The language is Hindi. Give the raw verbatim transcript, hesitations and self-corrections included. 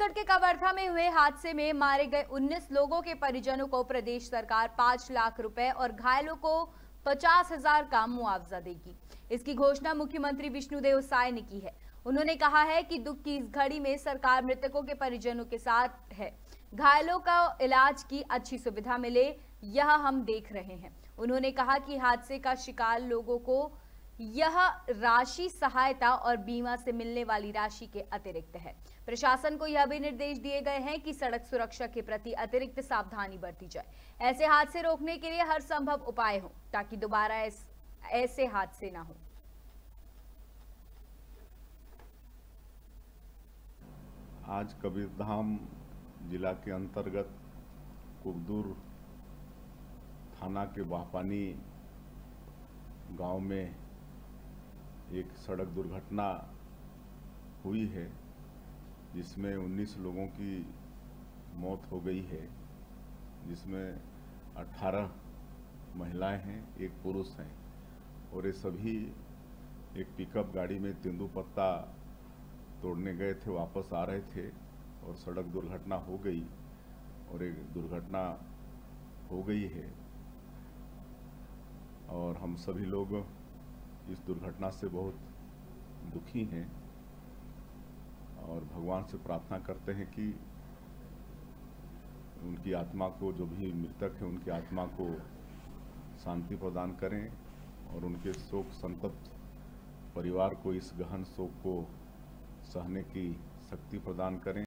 छत्तीसगढ़ के कवर्धा में हुए हादसे में मारे गए उन्नीस लोगों के परिजनों को प्रदेश सरकार पांच लाख रुपए और घायलों को पचास हजार का मुआवजा देगी। इसकी घोषणा मुख्यमंत्री विष्णुदेव साय ने की है। उन्होंने कहा है कि दुख की इस घड़ी में सरकार मृतकों के परिजनों के साथ है, घायलों का इलाज की अच्छी सुविधा मिले, यह हम देख रहे हैं। उन्होंने कहा कि हादसे का शिकार लोगों को यह राशि सहायता और बीमा से मिलने वाली राशि के अतिरिक्त है। प्रशासन को यह भी निर्देश दिए गए हैं कि सड़क सुरक्षा के प्रति अतिरिक्त सावधानी बरती जाए। ऐसे हादसे रोकने के लिए हर संभव उपाय हो ताकि दोबारा ऐसे हादसे ना हो। आज कबीरधाम जिला के अंतर्गत कुकदूर थाना के बाहपानी गांव में एक सड़क दुर्घटना हुई है, जिसमें उन्नीस लोगों की मौत हो गई है, जिसमें अठारह महिलाएं हैं, एक पुरुष हैं और ये सभी एक पिकअप गाड़ी में तेंदुपत्ता तोड़ने गए थे, वापस आ रहे थे और सड़क दुर्घटना हो गई और एक दुर्घटना हो गई है। और हम सभी लोग इस दुर्घटना से बहुत दुखी हैं और भगवान से प्रार्थना करते हैं कि उनकी आत्मा को, जो भी मृतक है उनकी आत्मा को शांति प्रदान करें और उनके शोक संतप्त परिवार को इस गहन शोक को सहने की शक्ति प्रदान करें।